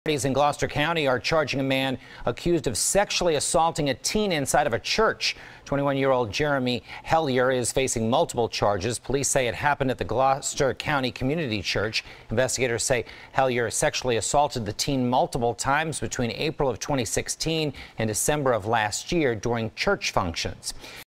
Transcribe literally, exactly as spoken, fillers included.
Authorities in Gloucester County are charging a man accused of sexually assaulting a teen inside of a church. twenty-one-year-old Jeremy Hellyer is facing multiple charges. Police say it happened at the Gloucester County Community Church. Investigators say Hellyer sexually assaulted the teen multiple times between April of twenty sixteen and December of last year during church functions.